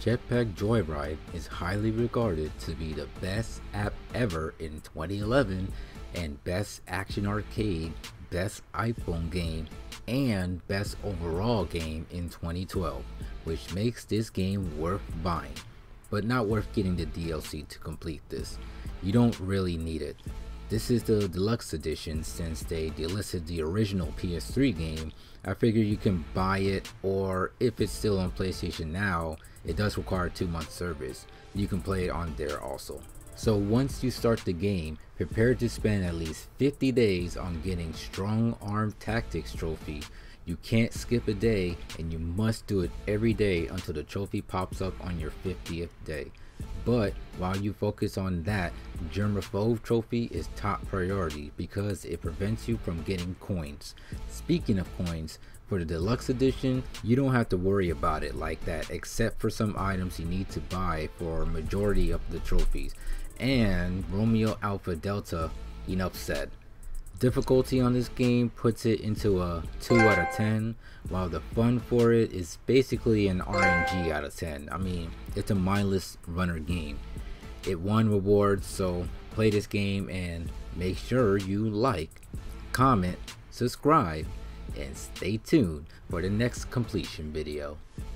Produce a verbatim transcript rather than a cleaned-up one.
Jetpack Joyride is highly regarded to be the best app ever in twenty eleven and best action arcade, best iPhone game, and best overall game in twenty twelve, which makes this game worth buying, but not worth getting the D L C to complete this. You don't really need it. This is the Deluxe edition. Since they delisted the original P S three game, I figure you can buy it, or if it's still on PlayStation Now, it does require two month service. You can play it on there also. So once you start the game, prepare to spend at least fifty days on getting Strong Arm Tactics trophy. You can't skip a day, and you must do it every day until the trophy pops up on your fiftieth day. But while you focus on that, Germaphobe Trophy is top priority because it prevents you from getting coins. Speaking of coins, for the Deluxe edition, you don't have to worry about it like that, except for some items you need to buy for a majority of the trophies. And Romeo Alpha Delta, enough said. Difficulty on this game puts it into a two out of ten, while the fun for it is basically an R N G out of ten. I mean, it's a mindless runner game. It won rewards, so play this game and make sure you like, comment, subscribe, and stay tuned for the next completion video.